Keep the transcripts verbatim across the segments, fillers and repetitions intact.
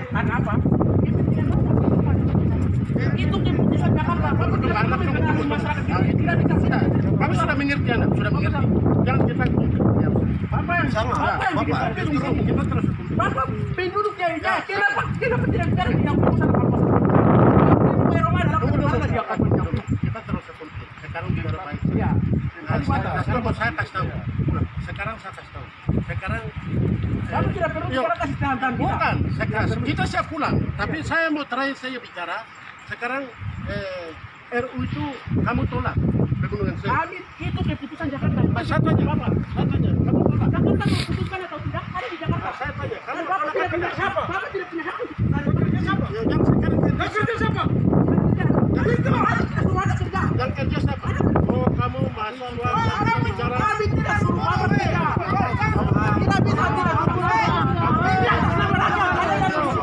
Karena apa? Itu keputusan Jakarta. Bapak tidak pernah mengenal masyarakat kita. Tidak dikasih. Kami sudah mengerti, anak sudah mengerti. Jangan kita ya. Bapak yang Sama, Bapak yang Bapak, bikin justru ini. kita terus Bapak penduduk ya, ya. Kenapa? Kenapa tidak bicara yang keputusan apa? Eropa adalah keputusan dia akan menyambut. kita terus konflik. Sekarang dia berbaik. Ya. Nah, saya, sekarang saya kasih tahu. Sekarang saya kasih tahu. Sekarang Kamu tidak perlu bicara kasih tahan kita. bukan. Sekarang kita siap pulang. Tapi saya mau terakhir saya bicara. Sekarang eh, R U itu kamu tolak pegunungan saya. Kami itu keputusan Jakarta. Nah, saya tanya, Bapak, saya tanya, kamu tolak? Jakarta memutuskan atau tidak ada di Jakarta. Nah, saya tanya, kamu Dan Bapak tolak tidak atau punya tidak? siapa? Bapak tidak punya hak. Kerja siapa? Ya, yang sekarang kerja kerja siapa? Tapi itu ada kita semua ada kerja. Yang kerja siapa? Oh, kamu mahasiswa yang bicara. Kami tidak suruh Bapak kerja. Tidak bisa tidak boleh. Tidak sama rakyat. Ada yang suruh.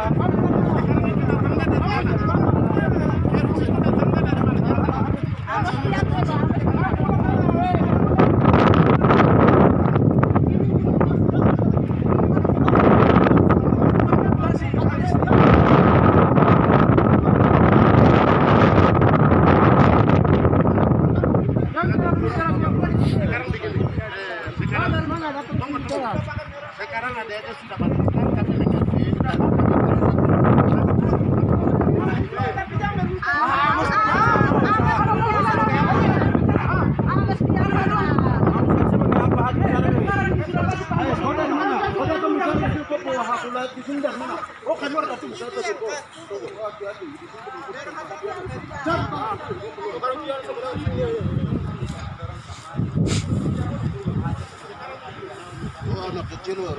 Sekarang begini, eh, sekarang tunggu, tunggu. Sekarang ada-ada sudah batalkan, kami mengerti dan anak kecil loh.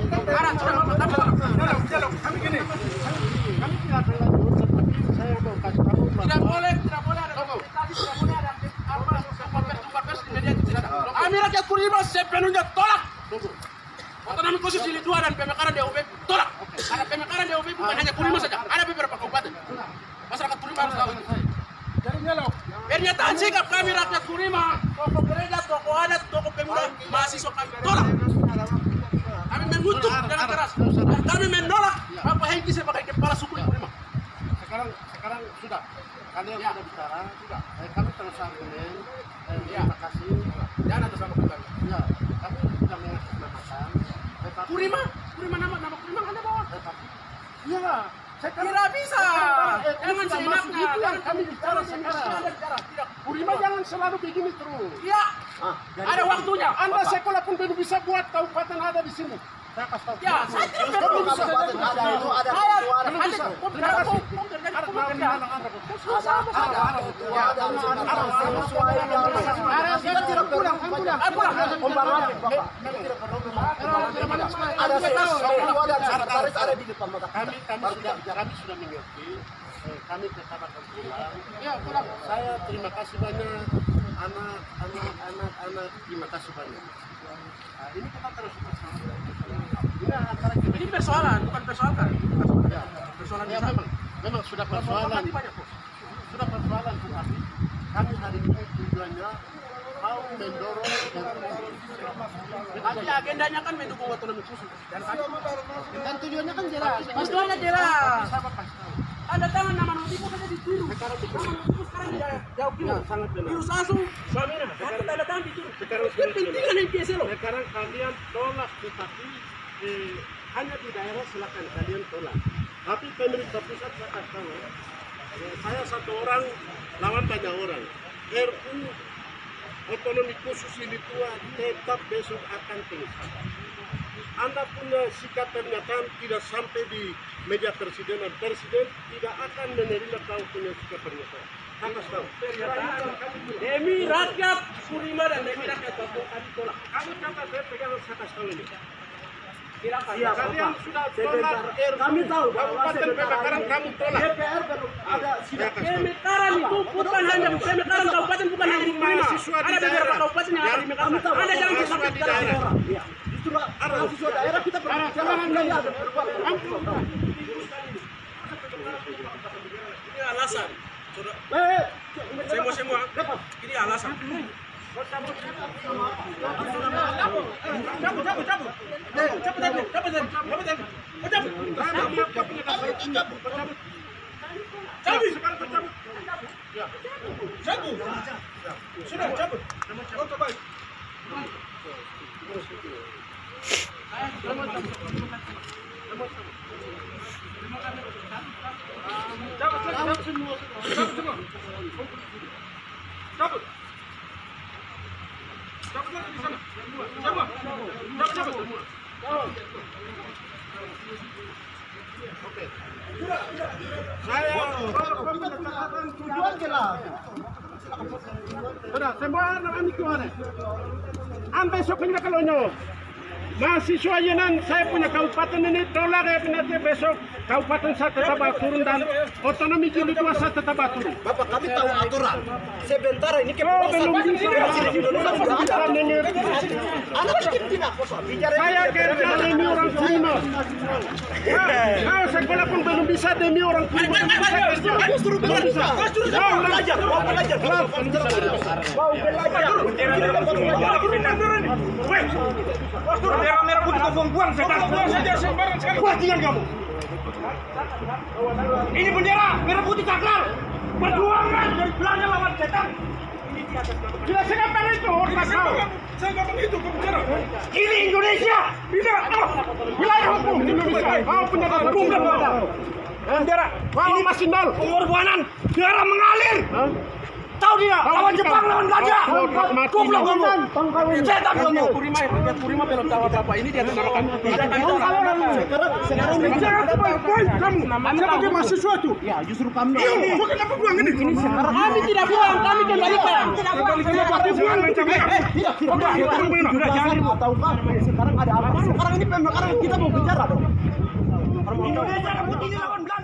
Kami gini, kami tidak berlanjut, tetapi saya mau kasih tahu bahwa Tidak boleh, tidak boleh ada komunikasi, tidak boleh ada apa sumber pers di media itu tidak ada. Kami rakyat Kurima sepenuhnya tolak. Otonomi khusus Jili dua dan pemekaran D O B tolak. Ada pemekaran D O B bukan hanya Kurima saja, ada beberapa kabupaten. Masyarakat Kurima harus tahu itu. Pernyataan sikap kami rakyat Kurima, tokoh gereja, tokoh adat, tokoh pemuda, mahasiswa kami tolak. Kami mengutuk dengan keras dan kami menolak apa Hengki sebagai kepala suku di Kurima. sekarang sekarang sudah kalian Ya. sudah bicara, sudah. Eh, kami terus argumen. Eh, Ya. terima kasih. Jangan atas nama kami. Ya, kami sudah mengatasnamakan. Tetapi, Kurima, Kurima nama nama Kurima Anda bawa. tetapi, ya, sekarang Tidak bisa. Eh, Jangan sudah seenaknya. masuk itu yang kami bicara Jangan sekarang. seenaknya bicara. Tidak. Kurima jangan selalu begini terus. Iya. Ada waktunya. Anda sekolah pun belum bisa buat kabupaten ada di sini. Saya kasih tahu. Ya, saya tidak perlu. Belum bisa. Ada itu ada Saya ketua, Belum ada bisa. hukum Terima kerja, kasih. hukum kerja, Ada hukum kerja. ada ada ada. ada ada ketua dan sesuai yang Kita tidak pulang, kan pulang. Ah, pulang. pembaruan Bapak. Ada ketua dan sekretaris ada di depan mata Kami kami sudah kami sudah mengerti. Eh, kami tetap akan pulang. Ya, pulang. Saya terima kasih banyak anak anak anak anak terima kasih banyak. Nah, ini kita terus bersama. Ini antara kita. Ini persoalan, bukan persoalan. Ya, Persoalan ya yang sama. memang memang sudah persoalan. Banyak, kok. Sudah persoalan tetapi kami hari ini tujuannya mau mendorong Tapi agendanya kan mendukung otonomi khusus. Dan kami dan tujuannya kan jelas. tujuannya jelas. Sama kasih tahu. Ada tangan nama Notipo saja ditiru. Nama Notipo sekarang di jauh Ya, sangat benar. Virus asu. Suaminya. Ada tanda tangan ditiru. Sekarang Yang penting kan yang biasa loh. Sekarang kalian tolak tetapi eh, hanya di daerah silakan kalian tolak. Tapi pemerintah pusat saya kasih tahu, eh, saya satu orang lawan banyak orang. R U otonomi khusus ini tua tetap besok akan pengesahan. Anda punya sikap pernyataan tidak sampai di meja presiden dan presiden tidak akan menerima kau punya sikap pernyataan. Saya kasih tahu. Demi rakyat Kurima dan demi rakyat Papua kami tolak. Kamu kata saya pegang saya kasih tahu ini. Silakan. Iya, Kalian Bapak. sudah Sebentar. tolak R U. Kami tahu bahwa Kabupaten sebentar Pemekaran ini kamu tolak. D P R belum ada sidang. Pemekaran itu bukan hanya pemekaran kabupaten bukan hanya di Kurima. Mahasiswa di Ada beberapa daerah. kabupaten yang ada di Kami Mekaran. tahu Anda jangan bahwa mahasiswa disakiti di sekarang daerah. orang. Iya. Justru mahasiswa daerah kita berbicara budaya dan berbuat. Ini alasan. Eh, Semua semua. Ini alasan. cabut, cabut, cabut. Eh, cabut, cabut. Cabut, cabut, cabut. Cabut, cabut. Cabut. Cabut. Sekarang cabut. Ya. Cabut. Sudah cabut. Oke, baik. Cabut, cabut semua. Cabut semua. Cabut. Cabut lagi di sana. Cabut. Cabut, cabut semua. Oke. Saya Tujuan jelas. Sudah, semua anak itu ada. Anda besok punya kalonyo. Mahasiswa Yenan, saya punya kabupaten ini tolak ya nanti besok kabupaten saya tetap turun dan otonomi jilid dua saya tetap turun. Bapak, kami tahu aturan. Sebentar ini Oh, belum bisa. Saya kerja demi orang kuno. Kau sekolah pun belum bisa demi orang kuno. Justru belajar. Justru belajar. Mau belajar. Mau belajar. Merah putih kau buang sekarang. Buang saja sembarang sekali. Kuatikan kamu. Ini bendera merah putih sakral. Perjuangan dari Belanda lawan setan. Tidak segampang itu. Saya nggak begitu kau bicara. Ini Indonesia. Tidak. Wilayah hukum Indonesia. Kau punya hukum dan ada. Bendera. Kau masih nol. Pengorbanan darah mengalir. Tahu dia lawan Jepang lawan gajah. Goblok kamu. Setan kamu. Kurima, Kurima belum tahu apa-apa. Ini dia tenggorokan. Sekarang Bicara baik-baik kamu. Sebagai mahasiswa itu. ya justru kami. Kau kenapa buang ini? Kami tidak buang, kami kembalikan. Tidak buang. Buang macam apa? Sudah jangan ribut. Tahukah sekarang ada apa? Sekarang ini pemekaran kita mau bicara dong. Indonesia putihnya lawan Belanda.